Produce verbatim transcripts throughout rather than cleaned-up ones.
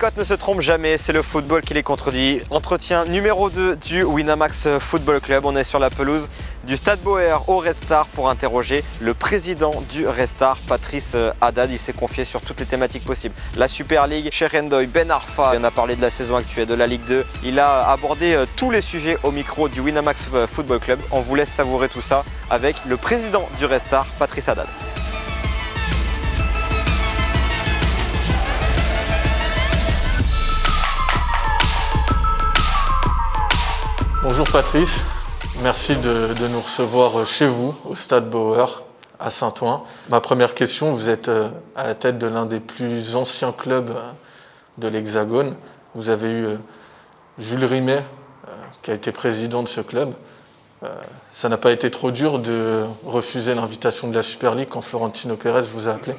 cotes ne se trompent jamais, c'est le football qui les contredit. Entretien numéro deux du Winamax Football Club. On est sur la pelouse du Stade Boer au Red Star pour interroger le président du Red Star, Patrice Haddad. Il s'est confié sur toutes les thématiques possibles. La Super League, Cherendoy, Ben Arfa, on a parlé de la saison actuelle, de la Ligue deux. Il a abordé tous les sujets au micro du Winamax Football Club. On vous laisse savourer tout ça avec le président du Red Star, Patrice Haddad. Bonjour Patrice, merci de, de nous recevoir chez vous, au Stade Boer, à Saint-Ouen. Ma première question, vous êtes à la tête de l'un des plus anciens clubs de l'Hexagone. Vous avez eu Jules Rimet, qui a été président de ce club. Ça n'a pas été trop dur de refuser l'invitation de la Super League quand Florentino Pérez vous a appelé?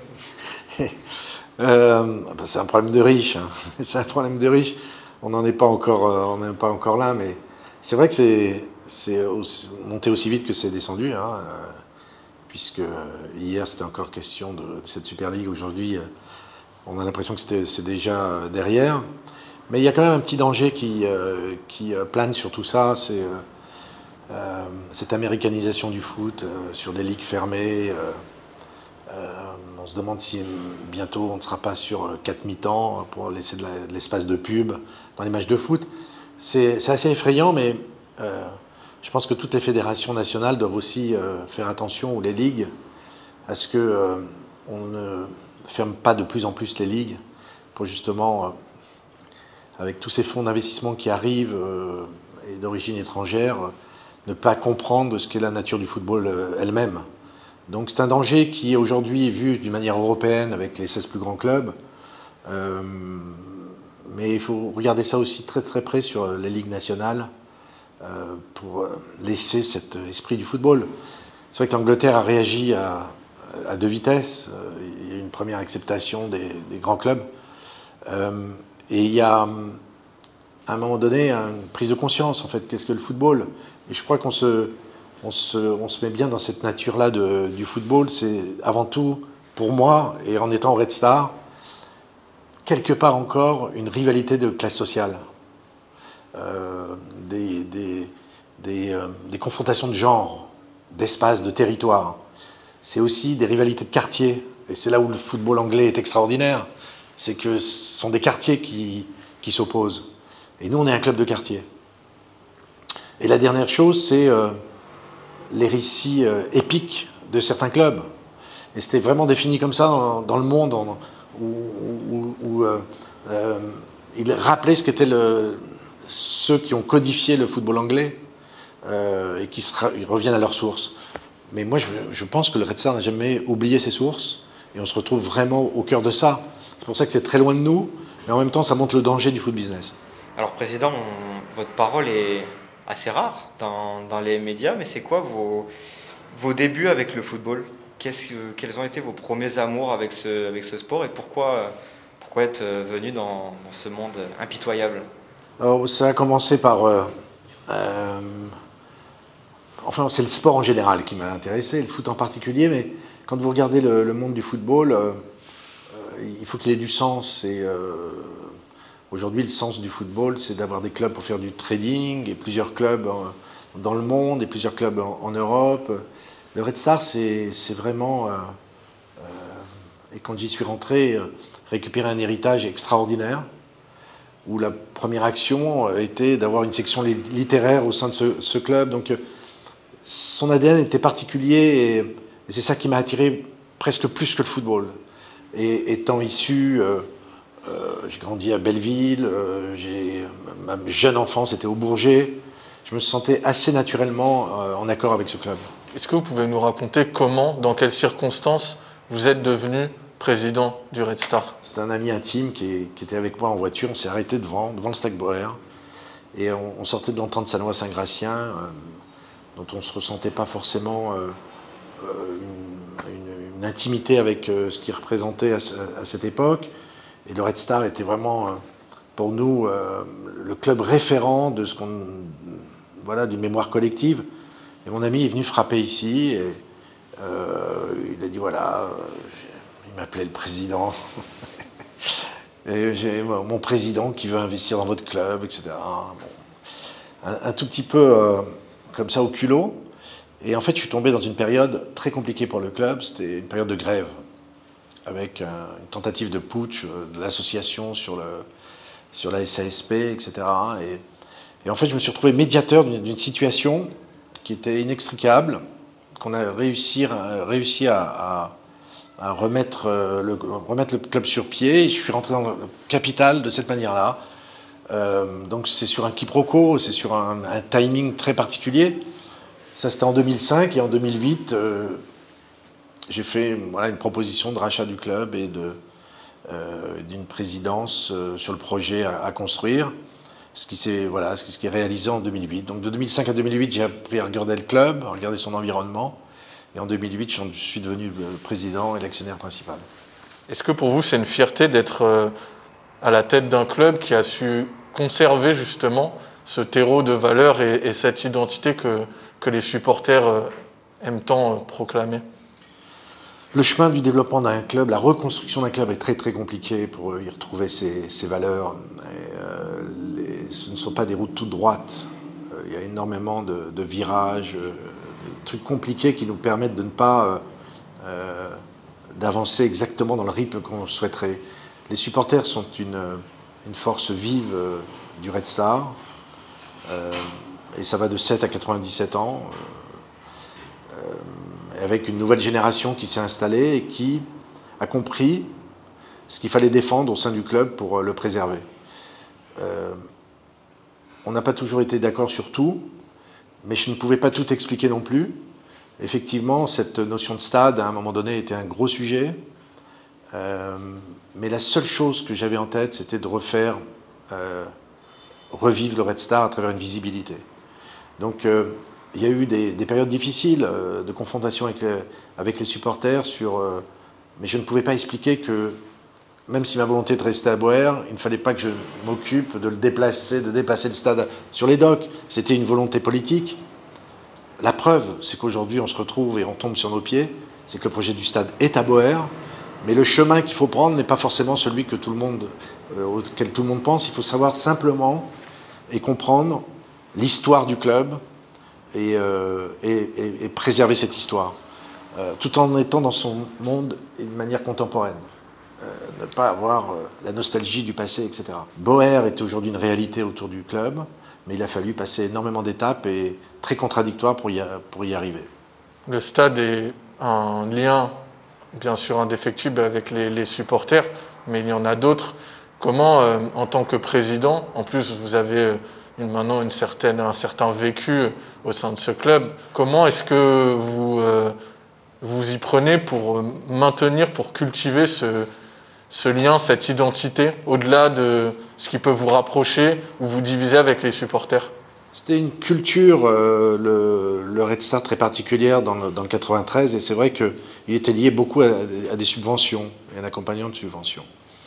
euh, C'est un problème de riche. Hein. C'est un problème de riche. On n'en est pas encore, on n'est pas encore là, mais c'est vrai que c'est monté aussi vite que c'est descendu, hein, euh, puisque hier c'était encore question de, de cette Super League. Aujourd'hui, euh, on a l'impression que c'est déjà derrière. Mais il y a quand même un petit danger qui, euh, qui plane sur tout ça, c'est euh, euh, cette américanisation du foot euh, sur des ligues fermées. Euh, euh, on se demande si bientôt on ne sera pas sur quatre mi-temps pour laisser de l'espace de, de pub dans les matchs de foot. C'est assez effrayant, mais euh, je pense que toutes les fédérations nationales doivent aussi euh, faire attention, ou les ligues, à ce qu'on euh, ne ferme pas de plus en plus les ligues, pour justement, euh, avec tous ces fonds d'investissement qui arrivent, euh, et d'origine étrangère, euh, ne pas comprendre ce qu'est la nature du football euh, elle-même. Donc c'est un danger qui aujourd'hui est vu d'une manière européenne avec les seize plus grands clubs, euh, mais il faut regarder ça aussi très très près sur les ligues nationales euh, pour laisser cet esprit du football. C'est vrai que l'Angleterre a réagi à, à deux vitesses. Il y a eu une première acceptation des, des grands clubs. Euh, et il y a, à un moment donné, une prise de conscience, en fait, qu'est-ce que le football? Et je crois qu'on se, on se, on se met bien dans cette nature-là du football. C'est avant tout, pour moi, et en étant au Red Star, quelque part encore, une rivalité de classe sociale, euh, des, des, des, euh, des confrontations de genre, d'espace, de territoire. C'est aussi des rivalités de quartier, et c'est là où le football anglais est extraordinaire, c'est que ce sont des quartiers qui, qui s'opposent. Et nous, on est un club de quartier. Et la dernière chose, c'est euh, les récits euh, épiques de certains clubs. Et c'était vraiment défini comme ça dans, dans le monde, en, où, où, où euh, euh, il rappelait ce qu'étaient ceux qui ont codifié le football anglais euh, et qui se, ils reviennent à leurs sources. Mais moi, je, je pense que le Red Star n'a jamais oublié ses sources et on se retrouve vraiment au cœur de ça. C'est pour ça que c'est très loin de nous, mais en même temps, ça montre le danger du foot business. Alors, Président, on, votre parole est assez rare dans, dans les médias, mais c'est quoi vos, vos débuts avec le football? Qu'est-ce que, quels ont été vos premiers amours avec ce, avec ce sport et pourquoi, pourquoi être venu dans, dans ce monde impitoyable? Alors, ça a commencé par... Euh, euh, enfin, c'est le sport en général qui m'a intéressé, le foot en particulier, mais quand vous regardez le, le monde du football, euh, euh, il faut qu'il ait du sens. Et euh, aujourd'hui, le sens du football, c'est d'avoir des clubs pour faire du trading, et plusieurs clubs en, dans le monde, et plusieurs clubs en, en Europe. Le Red Star, c'est vraiment, euh, euh, et quand j'y suis rentré, euh, récupérer un héritage extraordinaire, où la première action était d'avoir une section littéraire au sein de ce, ce club. Donc, euh, son A D N était particulier, et, et c'est ça qui m'a attiré presque plus que le football. Et étant issu, euh, euh, j'ai grandi à Belleville, euh, ma jeune enfance était au Bourget, je me sentais assez naturellement euh, en accord avec ce club. Est-ce que vous pouvez nous raconter comment, dans quelles circonstances, vous êtes devenu président du Red Star? C'est un ami intime qui, est, qui était avec moi en voiture. On s'est arrêté devant, devant le Stade Boer. Et on, on sortait de l'entente Sanois-Saint-Gratien, euh, dont on ne se ressentait pas forcément euh, une, une, une intimité avec euh, ce qu'il représentait à, à cette époque. Et le Red Star était vraiment, euh, pour nous, euh, le club référent de ce qu'on, voilà, d'une mémoire collective. Et mon ami est venu frapper ici, et euh, il a dit voilà, euh, il m'appelait le président. Et j'ai mon président qui veut investir dans votre club, et cetera. Bon. Un, un tout petit peu euh, comme ça au culot. Et en fait, je suis tombé dans une période très compliquée pour le club. C'était une période de grève, avec un, une tentative de putsch de l'association sur, le, sur la S A S P, et cetera. Et, et en fait, je me suis retrouvé médiateur d'une situation qui était inextricable, qu'on a réussi, réussi à, à, à remettre, le, remettre le club sur pied. Et je suis rentré dans le capital de cette manière-là. Euh, donc c'est sur un quiproquo, c'est sur un, un timing très particulier. Ça, c'était en deux mille cinq, et en deux mille huit, euh, j'ai fait voilà, une proposition de rachat du club et de, euh, d'une présidence euh, sur le projet à, à construire, ce qui s'est voilà, ce qui est réalisé en deux mille huit. Donc de deux mille cinq à deux mille huit, j'ai appris à regarder le club, à regarder son environnement, et en deux mille huit, je suis devenu le président et l'actionnaire principal. Est-ce que pour vous, c'est une fierté d'être euh, à la tête d'un club qui a su conserver justement ce terreau de valeurs et, et cette identité que que les supporters aiment tant proclamer? Le chemin du développement d'un club, la reconstruction d'un club est très très compliqué pour y retrouver ses, ses valeurs. Et, euh, les, ce ne sont pas des routes toutes droites. Euh, il y a énormément de, de virages, euh, de trucs compliqués qui nous permettent de ne pas euh, d'avancer exactement dans le rythme qu'on souhaiterait. Les supporters sont une, une force vive euh, du Red Star. Euh, Et ça va de sept à quatre-vingt-dix-sept ans, euh, avec une nouvelle génération qui s'est installée et qui a compris ce qu'il fallait défendre au sein du club pour le préserver. Euh, on n'a pas toujours été d'accord sur tout, mais je ne pouvais pas tout expliquer non plus. Effectivement, cette notion de stade, à un moment donné, était un gros sujet. Euh, mais la seule chose que j'avais en tête, c'était de refaire, euh, revivre le Red Star à travers une visibilité. Donc euh, il y a eu des, des périodes difficiles euh, de confrontation avec les, avec les supporters, sur, euh, mais je ne pouvais pas expliquer que, même si ma volonté de rester à Boer, il ne fallait pas que je m'occupe de le déplacer, de déplacer le stade sur les docks. C'était une volonté politique. La preuve, c'est qu'aujourd'hui on se retrouve et on tombe sur nos pieds, c'est que le projet du stade est à Boer, mais le chemin qu'il faut prendre n'est pas forcément celui que tout le monde, euh, auquel tout le monde pense. Il faut savoir simplement et comprendre l'histoire du club et, euh, et, et, et préserver cette histoire, euh, tout en étant dans son monde et de manière contemporaine. Euh, ne pas avoir euh, la nostalgie du passé, et cetera. Boer est aujourd'hui une réalité autour du club, mais il a fallu passer énormément d'étapes et très contradictoires pour y, pour y arriver. Le stade est un lien, bien sûr, indéfectible avec les, les supporters, mais il y en a d'autres. Comment, euh, en tant que président, en plus vous avez euh, une, maintenant une certaine, un certain vécu au sein de ce club, comment est-ce que vous euh, vous y prenez pour maintenir, pour cultiver ce, ce lien, cette identité, au-delà de ce qui peut vous rapprocher ou vous diviser avec les supporters? C'était une culture, euh, le, le Red Star, très particulière dans le, dans le quatre-vingt-treize, et c'est vrai qu'il était lié beaucoup à, à des subventions, et un accompagnement de subventions.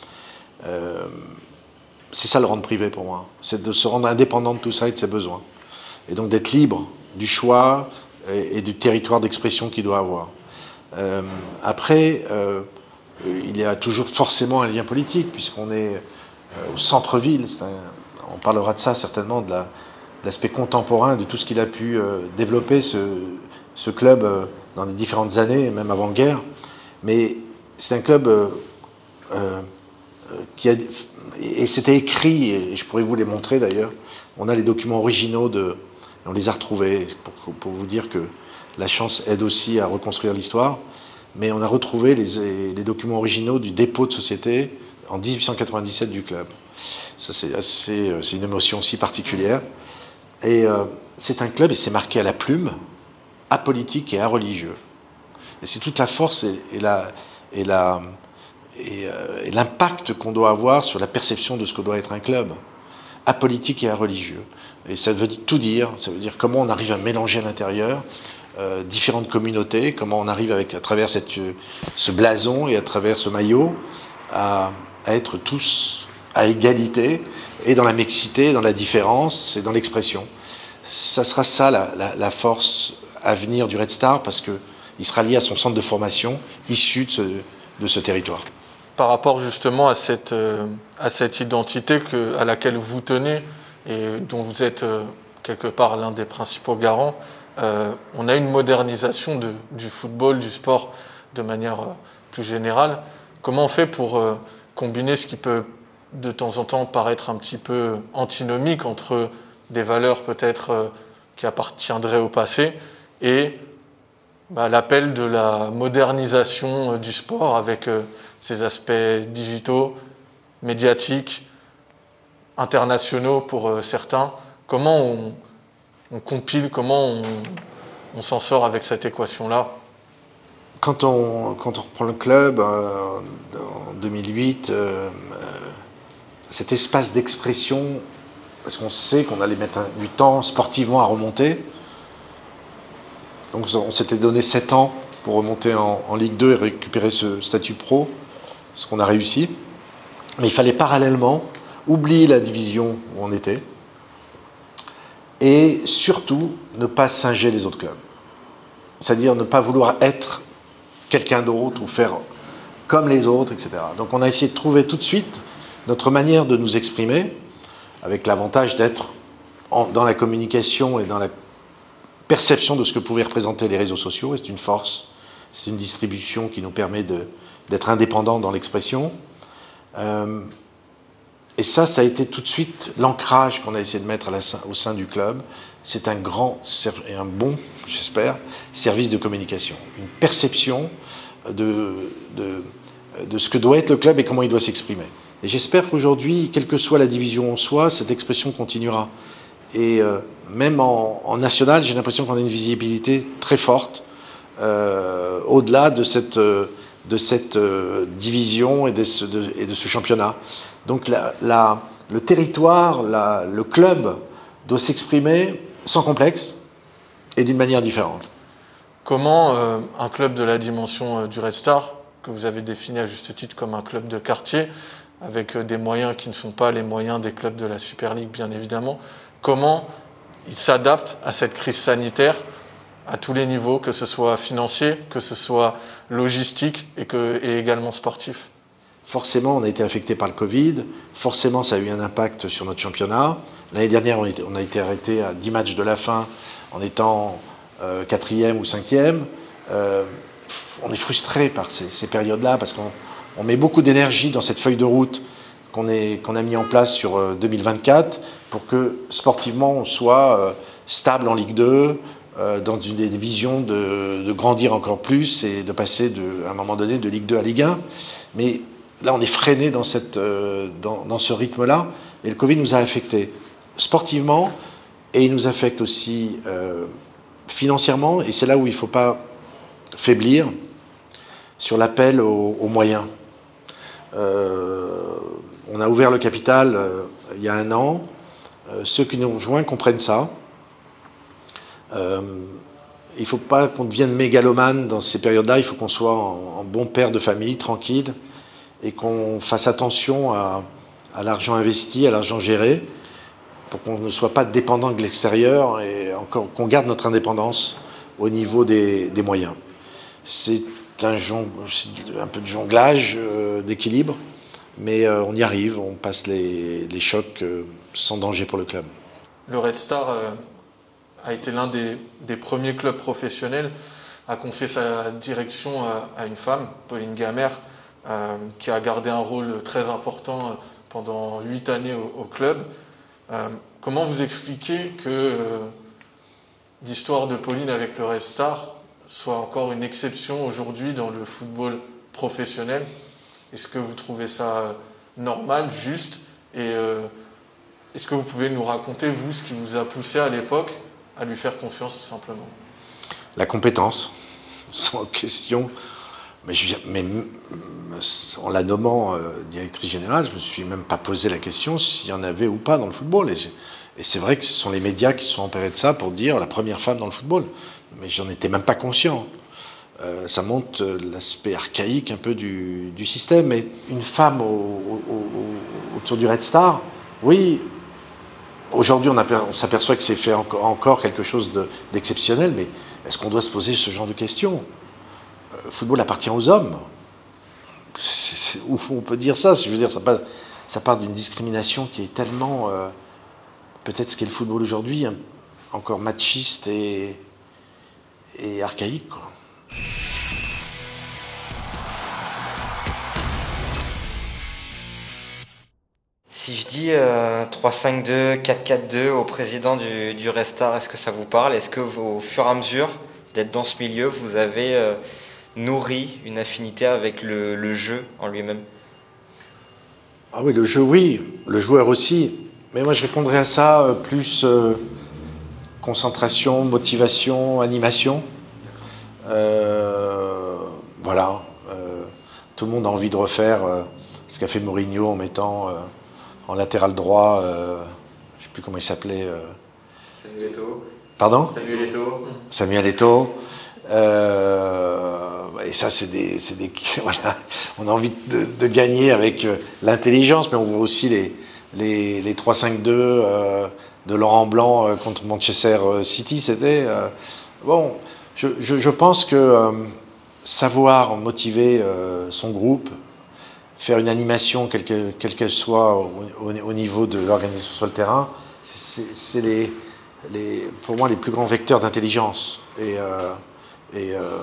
Euh, c'est ça le rendre privé pour moi, c'est de se rendre indépendant de tout ça et de ses besoins. Et donc d'être libre du choix et, et du territoire d'expression qu'il doit avoir. Euh, après, euh, il y a toujours forcément un lien politique, puisqu'on est euh, au centre-ville. On parlera de ça certainement, de la, l'aspect contemporain de tout ce qu'il a pu euh, développer, ce, ce club, euh, dans les différentes années, même avant-guerre. Mais c'est un club euh, euh, qui a... Et c'était écrit, et je pourrais vous les montrer d'ailleurs. On a les documents originaux, de, on les a retrouvés, pour, pour vous dire que la chance aide aussi à reconstruire l'histoire. Mais on a retrouvé les, les documents originaux du dépôt de société en mille huit cent quatre-vingt-dix-sept du club. Ça, c'est assez, c'est une émotion aussi particulière. Et euh, c'est un club, et c'est marqué à la plume, apolitique et areligieux. Et c'est toute la force et, et la... Et la et, euh, et l'impact qu'on doit avoir sur la perception de ce que doit être un club, apolitique et areligieux. Et ça veut tout dire, ça veut dire comment on arrive à mélanger à l'intérieur euh, différentes communautés, comment on arrive avec, à travers cette, ce blason et à travers ce maillot à, à être tous à égalité, et dans la mixité, dans la différence et dans l'expression. Ça sera ça la, la, la force à venir du Red Star, parce qu'il sera lié à son centre de formation issu de ce, de ce territoire. par rapport justement à cette, euh, à cette identité que, à laquelle vous tenez et dont vous êtes euh, quelque part l'un des principaux garants, euh, on a une modernisation de, du football, du sport de manière euh, plus générale. Comment on fait pour euh, combiner ce qui peut de temps en temps paraître un petit peu antinomique entre des valeurs peut-être euh, qui appartiendraient au passé et bah, l'appel de la modernisation euh, du sport avec euh, ses aspects digitaux, médiatiques, internationaux pour euh, certains. Comment on, on compile, comment on, on s'en sort avec cette équation-là? Quand on, quand on reprend le club euh, en deux mille huit, euh, cet espace d'expression, parce qu'on sait qu'on allait mettre un, du temps sportivement à remonter, donc on s'était donné sept ans pour remonter en, en Ligue deux et récupérer ce statut pro, ce qu'on a réussi. Mais il fallait parallèlement oublier la division où on était et surtout ne pas singer les autres clubs. C'est-à-dire ne pas vouloir être quelqu'un d'autre ou faire comme les autres, et cetera. Donc on a essayé de trouver tout de suite notre manière de nous exprimer, avec l'avantage d'être dans la communication et dans la perception de ce que pouvaient représenter les réseaux sociaux, et c'est une force, c'est une distribution qui nous permet d'être indépendants dans l'expression. Euh, et ça, ça a été tout de suite l'ancrage qu'on a essayé de mettre à la, au sein du club. C'est un grand et un bon, j'espère, service de communication. Une perception de, de, de ce que doit être le club et comment il doit s'exprimer. Et j'espère qu'aujourd'hui, quelle que soit la division où on soit, cette expression continuera. Et euh, même en, en national, j'ai l'impression qu'on a une visibilité très forte, euh, au-delà de cette, euh, de cette euh, division et de, ce, de, et de ce championnat. Donc la, la, le territoire, la, le club doit s'exprimer sans complexe et d'une manière différente. Comment euh, un club de la dimension euh, du Red Star, que vous avez défini à juste titre comme un club de quartier, avec euh, des moyens qui ne sont pas les moyens des clubs de la Super League, bien évidemment, comment il s'adapte à cette crise sanitaire à tous les niveaux, que ce soit financier, que ce soit logistique et, que, et également sportif? Forcément, on a été affecté par le Covid, forcément ça a eu un impact sur notre championnat. L'année dernière, on, était, on a été arrêté à dix matchs de la fin en étant euh, quatrième ou cinquième. Euh, on est frustré par ces, ces périodes-là parce qu'on on met beaucoup d'énergie dans cette feuille de route qu'on qu'on a mis en place sur euh, deux mille vingt-quatre pour que sportivement on soit euh, stable en Ligue deux, euh, dans une des visions de, de grandir encore plus et de passer de, à un moment donné de Ligue deux à Ligue un. Mais là, on est freiné dans, cette, euh, dans, dans ce rythme-là et le Covid nous a affectés sportivement et il nous affecte aussi euh, financièrement, et c'est là où il ne faut pas faiblir sur l'appel aux, aux moyens. Euh, on a ouvert le capital euh, il y a un an. Euh, ceux qui nous rejoignent comprennent ça. Euh, il ne faut pas qu'on devienne mégalomane dans ces périodes-là, il faut qu'on soit en, en bon père de famille, tranquille, et qu'on fasse attention à, à l'argent investi, à l'argent géré, pour qu'on ne soit pas dépendant de l'extérieur et encore qu'on garde notre indépendance au niveau des, des moyens. C'est un, un peu de jonglage, euh, d'équilibre, mais euh, on y arrive, on passe les, les chocs euh, sans danger pour le club. Le Red Star euh, a été l'un des, des premiers clubs professionnels à confier sa direction à, à une femme, Pauline Gamère, euh, qui a gardé un rôle très important pendant huit années au, au club. Euh, comment vous expliquez que euh, l'histoire de Pauline avec le Red Star soit encore une exception aujourd'hui dans le football professionnel? Est-ce que vous trouvez ça normal, juste? Et euh, est-ce que vous pouvez nous raconter, vous, ce qui vous a poussé à l'époque à lui faire confiance, tout simplement? La compétence, sans question. Mais, je, mais en la nommant euh, directrice générale, je ne me suis même pas posé la question s'il y en avait ou pas dans le football. Et, et c'est vrai que ce sont les médias qui se sont emparés de ça pour dire la première femme dans le football. Mais j'en étais même pas conscient. Euh, ça montre l'aspect archaïque un peu du, du système. Mais une femme au, au, au, autour du Red Star, oui, aujourd'hui on, on s'aperçoit que c'est fait encore, encore quelque chose d'exceptionnel, mais est-ce qu'on doit se poser ce genre de questions? Le football appartient aux hommes. où on peut dire ça. Je veux dire, ça part, ça part d'une discrimination qui est tellement, euh, peut-être ce qu'est le football aujourd'hui, hein, encore machiste et, et archaïque, quoi. Si je dis euh, trois cinq deux, quatre quatre deux au président du, du Restart, est-ce que ça vous parle? Est-ce que vous, au fur et à mesure d'être dans ce milieu, vous avez euh, nourri une affinité avec le, le jeu en lui-même? Ah oui, le jeu, oui. Le joueur aussi. Mais moi, je répondrais à ça euh, plus euh, concentration, motivation, animation. Euh, voilà. Euh, tout le monde a envie de refaire euh, ce qu'a fait Mourinho en mettant euh, en latéral droit, euh, je ne sais plus comment il s'appelait. Euh... Samuel Eto'o. Pardon? Samuel Eto'o. Samuel Eto'o. Euh, et ça, c'est des, c'est des, voilà. On a envie de, de gagner avec euh, l'intelligence, mais on voit aussi les, les, les trois cinq deux euh, de Laurent Blanc euh, contre Manchester City. C'était euh, bon. Je, je, je pense que euh, savoir motiver euh, son groupe, faire une animation, quelle qu'elle quelle qu'elle soit, au, au, au niveau de l'organisation sur le terrain, c'est les, les, pour moi les plus grands vecteurs d'intelligence. Et, euh, et euh,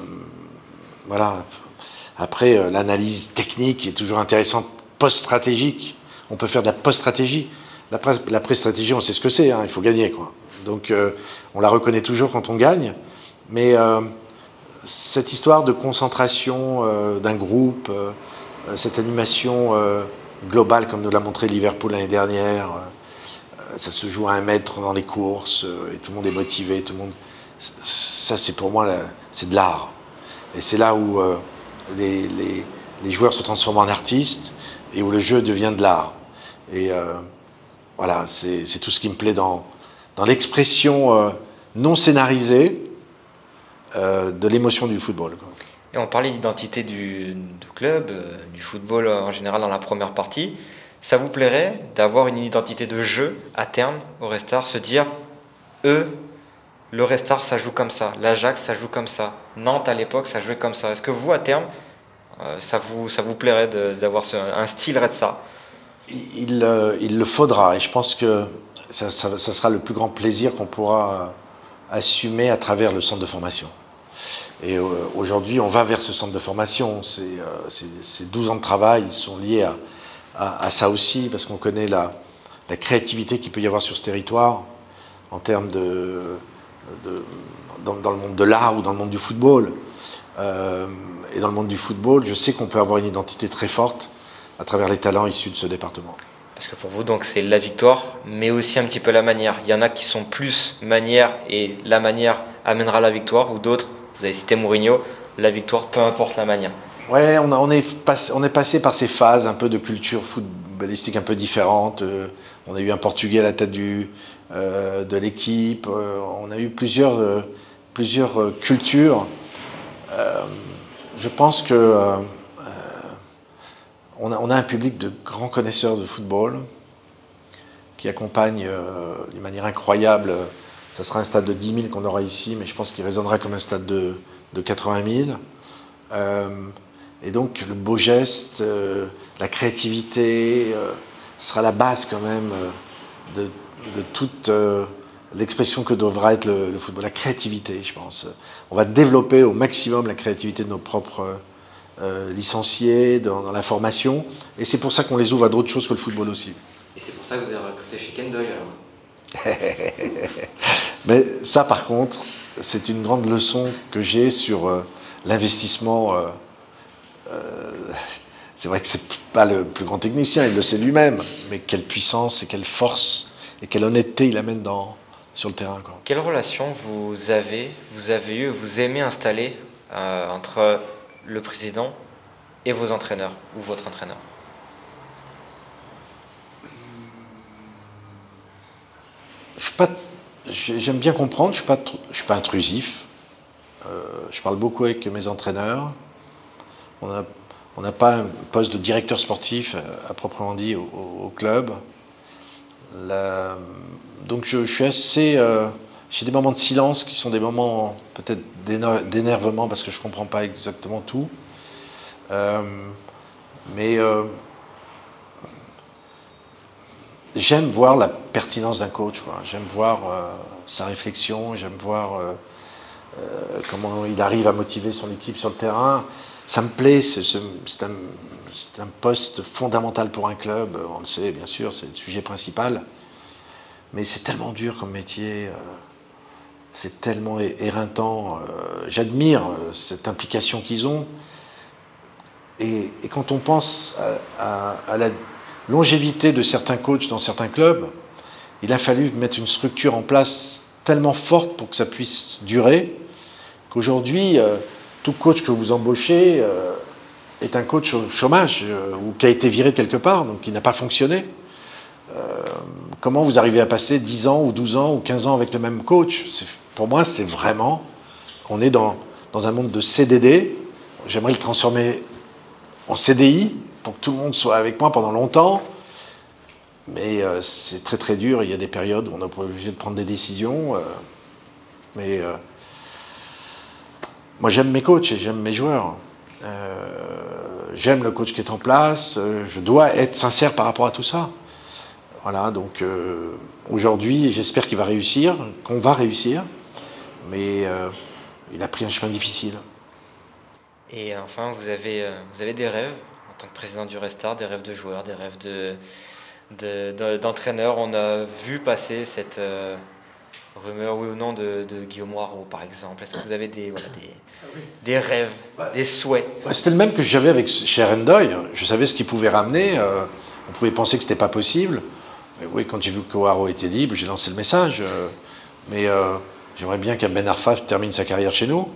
voilà. Après, euh, l'analyse technique est toujours intéressante, post-stratégique. On peut faire de la post-stratégie. La, la pré-stratégie, on sait ce que c'est, hein, il faut gagner, quoi. Donc, euh, on la reconnaît toujours quand on gagne. Mais euh, cette histoire de concentration euh, d'un groupe, euh, cette animation euh, globale, comme nous l'a montré Liverpool l'année dernière, euh, ça se joue à un mètre dans les courses, euh, et tout le monde est motivé, tout le monde. Ça, c'est pour moi, c'est de l'art. Et c'est là où euh, les, les, les joueurs se transforment en artistes et où le jeu devient de l'art. Et euh, voilà, c'est tout ce qui me plaît dans, dans l'expression euh, non scénarisée euh, de l'émotion du football, quoi. Et on parlait d'identité du, du club, euh, du football en général dans la première partie. Ça vous plairait d'avoir une identité de jeu à terme au Restart, se dire, eux, le Restart, ça joue comme ça, l'Ajax, ça joue comme ça, Nantes à l'époque, ça jouait comme ça. Est-ce que vous, à terme, euh, ça, vous, ça vous plairait d'avoir un style Restart? il, euh, il le faudra, et je pense que ça, ça, ça sera le plus grand plaisir qu'on pourra assumer à travers le centre de formation. Et euh, aujourd'hui, on va vers ce centre de formation. Ces euh, douze ans de travail, ils sont liés à, à, à ça aussi, parce qu'on connaît la, la créativité qu'il peut y avoir sur ce territoire, en termes de, de dans, dans le monde de l'art ou dans le monde du football. Euh, et dans le monde du football, je sais qu'on peut avoir une identité très forte à travers les talents issus de ce département. Parce que pour vous, donc, c'est la victoire, mais aussi un petit peu la manière. Il y en a qui sont plus manière, et la manière amènera la victoire, ou d'autres, vous avez cité Mourinho, la victoire, peu importe la manière. Ouais, on, a, on, est passé, on est passé par ces phases un peu de culture footballistique un peu différentes. Euh, on a eu un Portugais à la tête du, euh, de l'équipe. Euh, on a eu plusieurs, euh, plusieurs euh, cultures. Euh, je pense que euh, on, a, on a un public de grands connaisseurs de football qui accompagnent euh, d'une manière incroyable. Ça sera un stade de dix mille qu'on aura ici, mais je pense qu'il résonnera comme un stade de, de quatre-vingt mille. Euh, et donc le beau geste, euh, la créativité, euh, sera la base quand même euh, de, de toute euh, l'expression que devra être le, le football. La créativité, je pense. On va développer au maximum la créativité de nos propres euh, licenciés dans, dans la formation. Et c'est pour ça qu'on les ouvre à d'autres choses que le football aussi. Et c'est pour ça que vous avez recruté chez Ken Doyle alors? Mais ça, par contre, c'est une grande leçon que j'ai sur euh, l'investissement. Euh, euh, c'est vrai que c'est pas le plus grand technicien, il le sait lui-même, mais quelle puissance et quelle force et quelle honnêteté il amène dans, sur le terrain, quoi. Quelle relation vous avez, vous avez eu, vous aimez installer euh, entre le président et vos entraîneurs ou votre entraîneur? J'aime bien comprendre, je ne suis, suis pas intrusif. Euh, je parle beaucoup avec mes entraîneurs. On n'a on n'a pas un poste de directeur sportif à, à proprement dit au, au, au club. La, donc je, je suis assez... Euh, j'ai des moments de silence qui sont des moments peut-être d'énervement parce que je ne comprends pas exactement tout. Euh, Mais euh, j'aime voir la pertinence d'un coach. J'aime voir euh, sa réflexion, j'aime voir euh, euh, comment il arrive à motiver son équipe sur le terrain. Ça me plaît, c'est un, un poste fondamental pour un club, on le sait bien sûr, c'est le sujet principal. Mais c'est tellement dur comme métier, euh, c'est tellement éreintant. Euh, J'admire euh, cette implication qu'ils ont. Et, et quand on pense à, à, à la longévité de certains coachs dans certains clubs, il a fallu mettre une structure en place tellement forte pour que ça puisse durer, qu'aujourd'hui, euh, tout coach que vous embauchez euh, est un coach au chômage euh, ou qui a été viré de quelque part, donc qui n'a pas fonctionné. Euh, comment vous arrivez à passer dix ans ou douze ans ou quinze ans avec le même coach? Pour moi, c'est vraiment... On est dans, dans un monde de C D D. J'aimerais le transformer en C D I pour que tout le monde soit avec moi pendant longtemps. Mais euh, c'est très très dur. Il y a des périodes où on est obligé de prendre des décisions. Euh, mais euh, moi, j'aime mes coachs et j'aime mes joueurs. Euh, j'aime le coach qui est en place. Euh, je dois être sincère par rapport à tout ça. Voilà, donc euh, aujourd'hui, j'espère qu'il va réussir, qu'on va réussir, mais euh, il a pris un chemin difficile. Et enfin, vous avez, euh, vous avez des rêves en tant que président du Restart, des rêves de joueurs, des rêves de, de, de, d'entraîneurs. On a vu passer cette euh, rumeur, oui ou non, de, de Guillaume Waraud, par exemple. Est-ce que vous avez des, voilà, des, des rêves, des souhaits? C'était le même que j'avais avec Sherendoy. Je savais ce qu'il pouvait ramener. Euh, on pouvait penser que ce n'était pas possible. Mais oui, quand j'ai vu que Waraud était libre, j'ai lancé le message. Euh, mais euh, j'aimerais bien qu'un Ben Arfa termine sa carrière chez nous.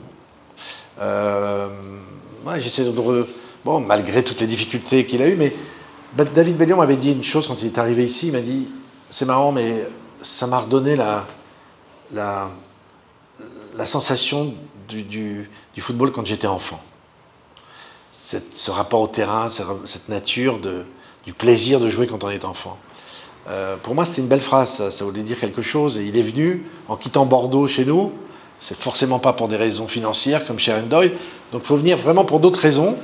Euh, ouais, j'essaie de... Bon, malgré toutes les difficultés qu'il a eues, mais David Bellion m'avait dit une chose quand il est arrivé ici. Il m'a dit, c'est marrant, mais ça m'a redonné la, la, la sensation du, du, du football quand j'étais enfant. Cette, ce rapport au terrain, cette nature de, du plaisir de jouer quand on est enfant. Euh, pour moi, c'était une belle phrase, ça, ça voulait dire quelque chose. Et il est venu, en quittant Bordeaux chez nous, c'est forcément pas pour des raisons financières comme Sherendoy, donc il faut venir vraiment pour d'autres raisons.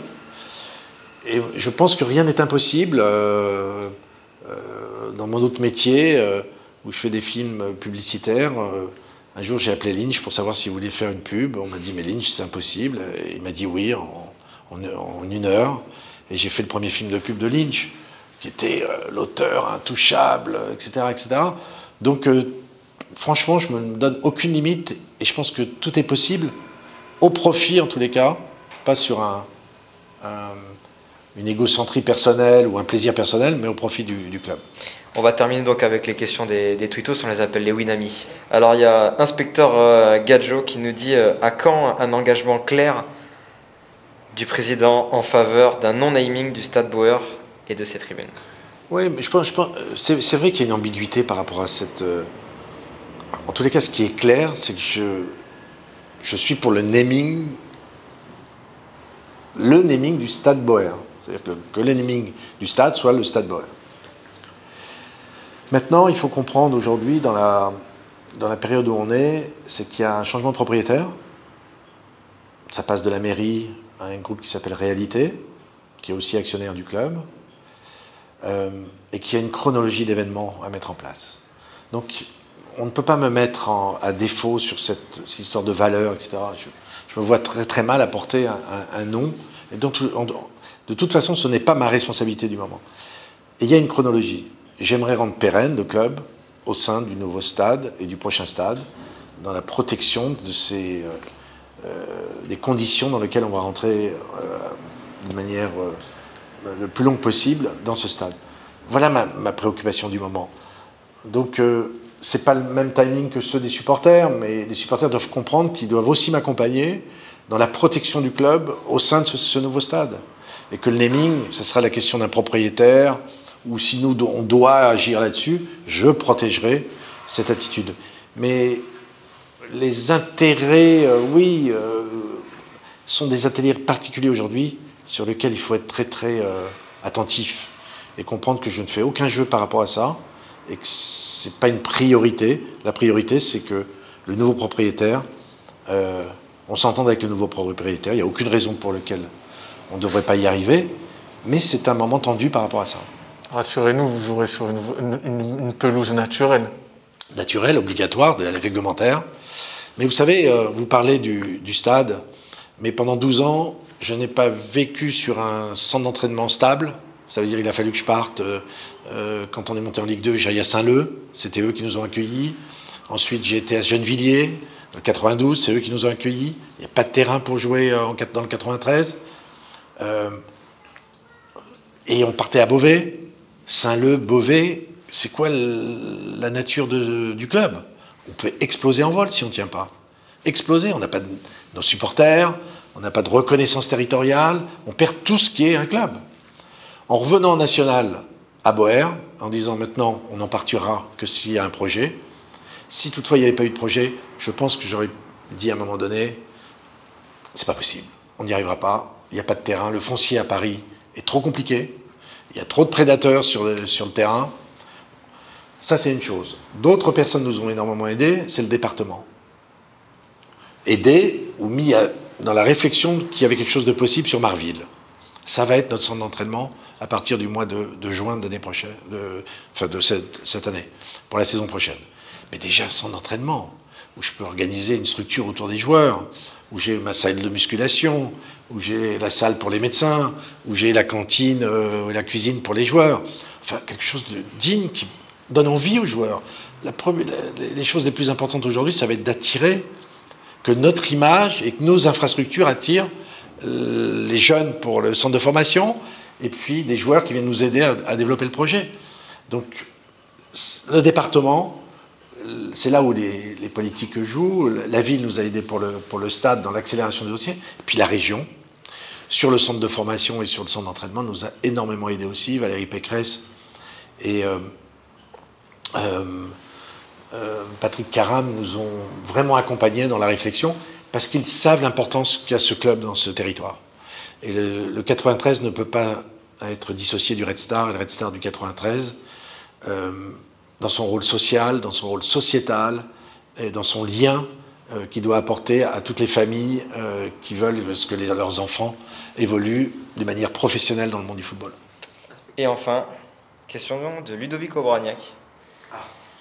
Et je pense que rien n'est impossible. Euh, euh, dans mon autre métier, euh, où je fais des films publicitaires, euh, un jour j'ai appelé Lynch pour savoir s'il voulait faire une pub. On m'a dit, mais Lynch, c'est impossible. Et il m'a dit oui, en, en, en une heure. Et j'ai fait le premier film de pub de Lynch, qui était euh, l'auteur intouchable, et cetera, et cetera. Donc, euh, franchement, je ne me donne aucune limite et je pense que tout est possible, au profit en tous les cas, pas sur un, un, une égocentrie personnelle ou un plaisir personnel, mais au profit du, du club. On va terminer donc avec les questions des, des tweetos, on les appelle les Winamis. Alors, il y a Inspecteur euh, Gadjo qui nous dit euh, à quand un engagement clair du président en faveur d'un non-naming du Stade Bauer et de ses tribunes? Oui, mais je pense, je pense c'est vrai qu'il y a une ambiguïté par rapport à cette... Euh, en tous les cas, ce qui est clair, c'est que je, je suis pour le naming, le naming du Stade Bauer. C'est-à-dire que, que le naming du stade soit le Stade Bauer. Maintenant, il faut comprendre aujourd'hui, dans la, dans la période où on est, c'est qu'il y a un changement de propriétaire. Ça passe de la mairie à un groupe qui s'appelle Réalité, qui est aussi actionnaire du club. Euh, et qu'il y a une chronologie d'événements à mettre en place. Donc, on ne peut pas me mettre en, à défaut sur cette, cette histoire de valeur, et cetera. Je, je me vois très très mal apporter un, un, un nom. Et donc, on, de toute façon, ce n'est pas ma responsabilité du moment. Et il y a une chronologie. J'aimerais rendre pérenne le club au sein du nouveau stade et du prochain stade, dans la protection de ces, euh, euh, des conditions dans lesquelles on va rentrer euh, de manière... Euh, le plus long possible dans ce stade. Voilà ma, ma préoccupation du moment. Donc, euh, ce n'est pas le même timing que ceux des supporters, mais les supporters doivent comprendre qu'ils doivent aussi m'accompagner dans la protection du club au sein de ce, ce nouveau stade. Et que le naming, ce sera la question d'un propriétaire, ou si nous, on doit agir là-dessus, je protégerai cette attitude. Mais les intérêts, euh, oui, euh, sont des intérêts particuliers aujourd'hui, sur lequel il faut être très très euh, attentif et comprendre que je ne fais aucun jeu par rapport à ça et que ce n'est pas une priorité. La priorité, c'est que le nouveau propriétaire, euh, on s'entende avec le nouveau propriétaire, il n'y a aucune raison pour laquelle on ne devrait pas y arriver, mais c'est un moment tendu par rapport à ça. Rassurez-nous, vous jouerez sur une, une, une pelouse naturelle. Naturelle, obligatoire, de la réglementaire. Mais vous savez, euh, vous parlez du, du stade, mais pendant douze ans, je n'ai pas vécu sur un centre d'entraînement stable. Ça veut dire qu'il a fallu que je parte. Euh, euh, quand on est monté en Ligue deux, j'allais à Saint-Leu, c'était eux qui nous ont accueillis. Ensuite, j'ai été à Gennevilliers, en quatre-vingt-douze, c'est eux qui nous ont accueillis. Il n'y a pas de terrain pour jouer en, dans le quatre-vingt-treize. Euh, et on partait à Beauvais. Saint-Leu, Beauvais, c'est quoi le, la nature de, du club? On peut exploser en vol si on ne tient pas. Exploser, on n'a pas de, nos supporters, on n'a pas de reconnaissance territoriale, on perd tout ce qui est un club. En revenant en national à Boer, en disant maintenant on n'en partira que s'il y a un projet, si toutefois il n'y avait pas eu de projet, je pense que j'aurais dit à un moment donné, c'est pas possible, on n'y arrivera pas, il n'y a pas de terrain, le foncier à Paris est trop compliqué, il y a trop de prédateurs sur le, sur le terrain. Ça, c'est une chose. D'autres personnes nous ont énormément aidés, c'est le département. Aidé ou mis à, dans la réflexion qu'il y avait quelque chose de possible sur Marville. Ça va être notre centre d'entraînement à partir du mois de, de juin de l'année prochaine, de, enfin de cette, cette année, pour la saison prochaine. Mais déjà un centre d'entraînement, où je peux organiser une structure autour des joueurs, où j'ai ma salle de musculation, où j'ai la salle pour les médecins, où j'ai la cantine, euh, la cuisine pour les joueurs. Enfin, quelque chose de digne qui donne envie aux joueurs. La, la, les choses les plus importantes aujourd'hui, ça va être d'attirer, que notre image et que nos infrastructures attirent euh, les jeunes pour le centre de formation et puis des joueurs qui viennent nous aider à, à développer le projet. Donc, le département, c'est là où les, les politiques jouent. La ville nous a aidés pour le, pour le stade dans l'accélération des dossiers. Et puis la région, sur le centre de formation et sur le centre d'entraînement, nous a énormément aidés aussi. Valérie Pécresse et euh, euh, euh, Patrick Caram nous ont vraiment accompagnés dans la réflexion parce qu'ils savent l'importance qu'a ce club dans ce territoire. Et le, le quatre-vingt-treize ne peut pas être dissocié du Red Star et le Red Star du quatre-vingt-treize. Euh, dans son rôle social, dans son rôle sociétal, et dans son lien euh, qu'il doit apporter à toutes les familles euh, qui veulent que les, leurs enfants évoluent de manière professionnelle dans le monde du football. Et enfin, question de Ludovic Obraniak. Ah.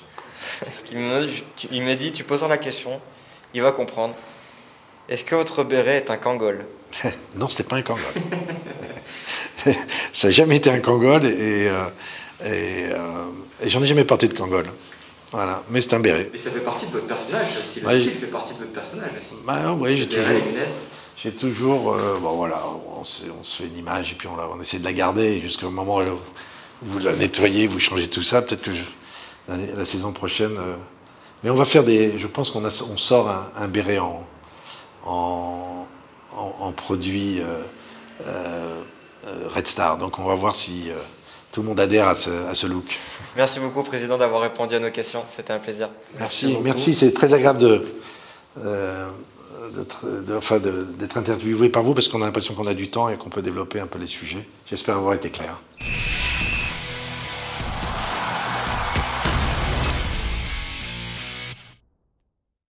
Il m'a dit, tu poseras la question, il va comprendre. Est-ce que votre béret est un Kangol? Non, c'était pas un Kangol. Ça n'a jamais été un Kangol et... Euh, Et, euh, et j'en ai jamais porté de Kangol. Voilà, mais c'est un béret. Et ça fait partie de votre personnage aussi, le ouais, style fait partie de votre personnage aussi. Bah, oui, j'ai toujours... J'ai toujours... Euh, bon voilà, on se, on se fait une image et puis on, la, on essaie de la garder jusqu'au moment où vous la nettoyez, vous changez tout ça, peut-être que je, la, la saison prochaine... Euh, mais on va faire des... Je pense qu'on a, on sort un, un béret en, en, en, en produit euh, euh, Red Star, donc on va voir si... Euh, tout le monde adhère à ce, à ce look. Merci beaucoup, Président, d'avoir répondu à nos questions. C'était un plaisir. Merci, merci, merci. C'est très agréable de, euh, d'être, de, enfin de, d'être interviewé par vous parce qu'on a l'impression qu'on a du temps et qu'on peut développer un peu les sujets. J'espère avoir été clair.